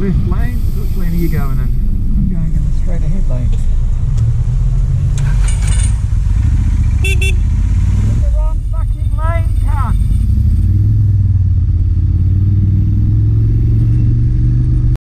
left lane. Which lane are you going in? I'm going in the straight ahead lane.